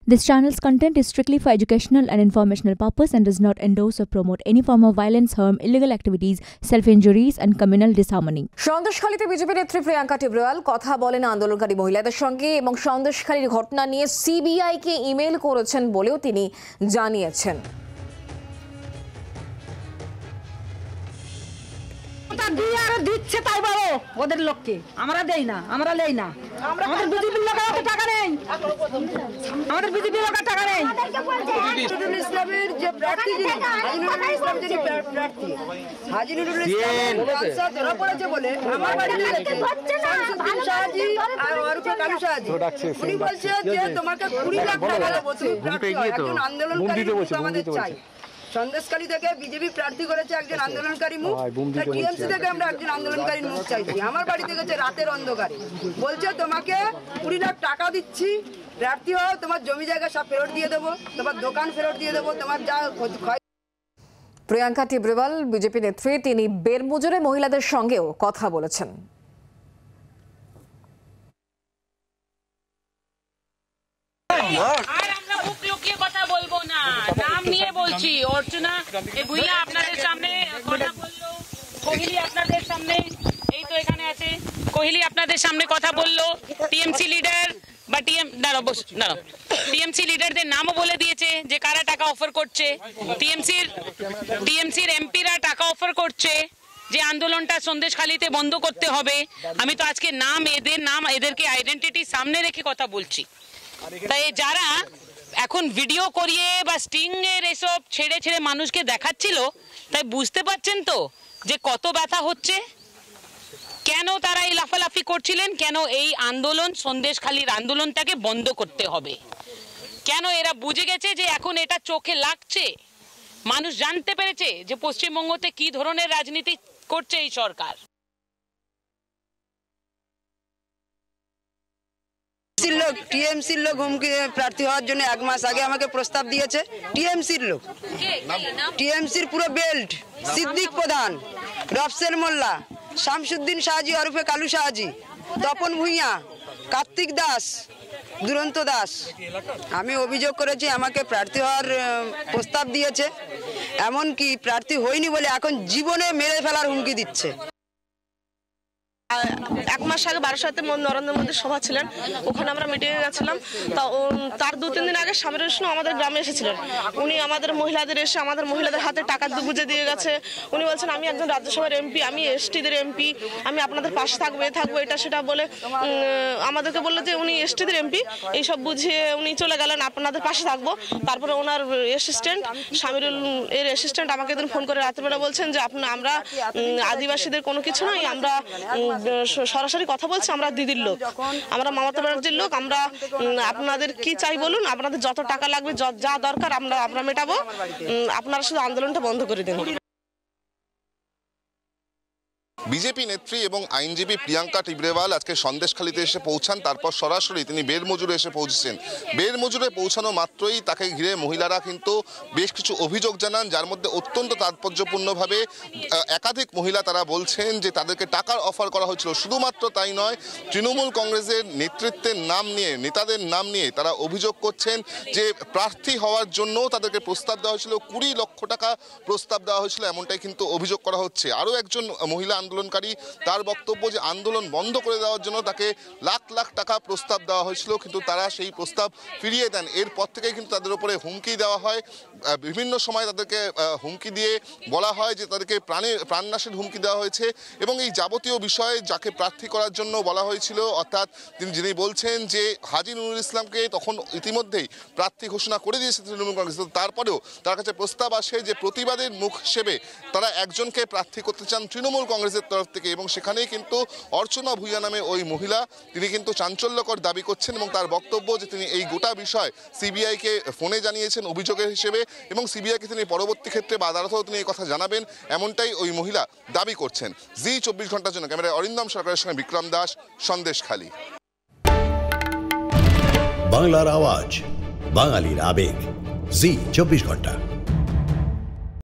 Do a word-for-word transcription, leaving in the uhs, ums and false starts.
This channel's content is strictly for educational and informational purpose and does not endorse or promote any form of violence, harm, illegal activities, self-injuries and communal disharmony. সন্দেশখালীতে BJP নেত্রী প্রিয়াঙ্কা টিব্রেওয়াল কথা বলেন আন্দোলনকারী মহিলাদের সঙ্গে এবং সন্দেশখালীর ঘটনা নিয়ে সিবিআই কে ইমেল করেছেন বলেও তিনি জানিয়েছেন। দিচ্ছে তাই বলো ওদের লোককে আমরা দেই না আমরা লেই না আমাদের বিজেপির লোকের টাকা নেই আমাদের বিজেপির লোকের টাকা নেই হাজিনুল ইসলামের যে প্রার্থী হাজিনুল ইসলাম যিনি প্রার্থী হাজিনুল ইসলাম আনসার ধরা পড়েছে বলে আমার বাড়িতে শামসুদ্দিন শাহজি আর ওরফে কালু শাহজি উনি বলছে যে তোমাকে কুড়ি লাখ টাকা দেবো একজন আন্দোলনকারী আমাদের চাই। সন্দেশখালী থেকে বিজেপি প্রার্থী করেছে একজন আন্দোলনকারী মুখ, টিএমসি থেকে আমরা একজন আন্দোলনকারীর মুখ চাইছি। আমার বাড়ি থেকে রাতের অন্ধকারে বলছে তোমাকে কুড়ি লাখ টাকা দিচ্ছি, প্রার্থী হও, তোমার জমি জায়গা সব ফেরত দিয়ে দেবো, তোমার দোকান ফেরত দিয়ে দেবো, তোমার যা ক্ষয়। প্রিয়াঙ্কা টিব্রেওয়াল বিজেপি নেত্রী, তিনি বেরমুজরে মহিলাদের সঙ্গেও কথা বলেছেন। বলবো না, নাম নিয়ে বলছি। অর্চনা ভুইয়া আপনাদের সামনে কথা বললো, কোহলি আপনাদের সামনে, এই তো এখানে আছে, কোহলি আপনাদের সামনে কথা বললো। টিএমসি লিডার বা টিএম দাঁড়াও দাঁড়াও টিএমসি লিডারদের নামও বলে দিয়েছে যে কারা টাকা অফার করছে। টিএমসির টিএমসির এমপিরা টাকা অফার করছে যে আন্দোলনটা সন্দেশখালীতে বন্ধ করতে হবে। আমি তো আজকে নাম এদের নাম এদেরকে আইডেন্টিটি সামনে রেখে কথা বলছি। তাই যারা এখন ভিডিও করিয়ে বা স্টিং এর এসব ছেড়ে ছেড়ে মানুষকে দেখাচ্ছিল, তাই বুঝতে পারছেন তো যে কত ব্যথা হচ্ছে, কেন তারা এই লাফালাফি করছিলেন, কেন এই আন্দোলন সন্দেশখালীর আন্দোলনটাকে বন্ধ করতে হবে, কেন এরা বুঝে গেছে যে এখন এটা চোখে লাগছে। মানুষ জানতে পেরেছে যে পশ্চিমবঙ্গতে কি ধরনের রাজনীতি করছে এই সরকার। লোক টিএমসির লোক হুমকি প্রার্থী হওয়ার জন্য এক মাস আগে আমাকে প্রস্তাব দিয়েছে। টিএমসির লোক, টিএমসির পুরো বেল্ট, সিদ্দিক প্রধান, রফসেল মোল্লা, শামসুদ্দিন শাহজি ওরফে কালু শাহজি, তপন ভুঁইয়া, কার্তিক দাস, দুরন্ত দাস। আমি অভিযোগ করেছি আমাকে প্রার্থী হওয়ার প্রস্তাব দিয়েছে, এমনকি প্রার্থী হইনি বলে এখন জীবনে মেরে ফেলার হুমকি দিচ্ছে। এক মাস আগে বারাসাতে নরেন্দ্র মোদীর সভা ছিলেন, ওখানে আমরা মিটিংয়ে গেছিলাম। তা তার দু তিন দিন আগে স্বামীর বিষ্ণু আমাদের গ্রামে এসেছিলেন। উনি আমাদের মহিলাদের এসে আমাদের মহিলাদের হাতে টাকা বুঝে দিয়ে গেছে। উনি বলছেন আমি একজন রাজ্যসভার এমপি, আমি এসটিদের এমপি, আমি আপনাদের পাশে থাকবো, এ থাকবো, এটা সেটা বলে আমাদেরকে বললো যে উনি এসটিদের এমপি, এইসব বুঝিয়ে উনি চলে গেলেন, আপনাদের পাশে থাকবো। তারপরে ওনার অ্যাসিস্ট্যান্ট স্বামীরুল এর অ্যাসিস্ট্যান্ট আমাকে দিন ফোন করে রাত্রিবেলা বলছেন যে আপনার আমরা আদিবাসীদের কোনো কিছু নয়, আমরা সরাসরি কথা বলছি, আমরা দিদির লোক, আমরা মমতা ব্যানার্জির লোক, আমরা আপনাদের কি চাই বলুন, আপনাদের যত টাকা লাগবে যা দরকার আমরা আমরা মেটাবো, আপনারা শুধু আন্দোলনটা বন্ধ করে দিন। বিজেপি নেত্রী এবং আইনজীবী প্রিয়াঙ্কা টিব্রেওয়াল আজকে সন্দেশখালীতে এসে পৌঁছান, তারপর সরাসরি তিনি বেরমজুরে এসে পৌঁছেছেন। বেরমজুরে পৌঁছানো মাত্রই তাকে ঘিরে মহিলারা কিন্তু বেশ কিছু অভিযোগ জানান, যার মধ্যে অত্যন্ত তাৎপর্যপূর্ণভাবে একাধিক মহিলা তারা বলছেন যে তাদেরকে টাকার অফার করা হয়েছিল। শুধুমাত্র তাই নয়, তৃণমূল কংগ্রেসের নেতৃত্বের নাম নিয়ে, নেতাদের নাম নিয়ে তারা অভিযোগ করছেন যে প্রার্থী হওয়ার জন্য তাদেরকে প্রস্তাব দেওয়া হয়েছিল, কুড়ি লক্ষ টাকা প্রস্তাব দেওয়া হয়েছিল, এমনটাই কিন্তু অভিযোগ করা হচ্ছে। আরও একজন মহিলা আন্দোলনকারী, তার বক্তব্য যে আন্দোলন বন্ধ করে দেওয়ার জন্য তাকে লাখ লাখ টাকা প্রস্তাব দেওয়া হয়েছিল, কিন্তু তারা সেই প্রস্তাব ফিরিয়ে দেন। এরপর থেকেই কিন্তু তাদের উপরে হুমকি দেওয়া হয়, বিভিন্ন সময় তাদেরকে হুমকি দিয়ে বলা হয় যে তাদেরকে প্রাণে প্রাণনাশের হুমকি দেওয়া হয়েছে। এবং এই যাবতীয় বিষয়ে যাকে প্রার্থী করার জন্য বলা হয়েছিল, অর্থাৎ তিনি যিনি বলছেন যে হাজী নুরুল ইসলামকে তখন ইতিমধ্যেই প্রার্থী ঘোষণা করে দিয়েছে তৃণমূল কংগ্রেস, তারপরেও তার কাছে প্রস্তাব আসে যে প্রতিবাদের মুখ হিসেবে তারা একজনকে প্রার্থী করতে চান তৃণমূল কংগ্রেসের তরফ থেকে। এবং সেখানেই কিন্তু অর্চনা ভুইয়া নামে ওই মহিলা, তিনি কিন্তু চাঞ্চল্যকর দাবি করছেন এবং তার বক্তব্য যে তিনি এই গোটা বিষয় সিবিআইকে ফোনে জানিয়েছেন অভিযোগের হিসেবে, এবং সিবিআইকে তিনি পরবর্তী ক্ষেত্রে বা আদালতেও তিনি এই কথা জানাবেন, এমনটাই ওই মহিলা দাবি করছেন। জি চব্বিশ ঘন্টার জন্য ক্যামেরায় অরিন্দম সরকারের সঙ্গে বিক্রম দাস, সন্দেশখালী। বাংলার আওয়াজ, বাঙালির আবেগ, জি চব্বিশ ঘন্টা।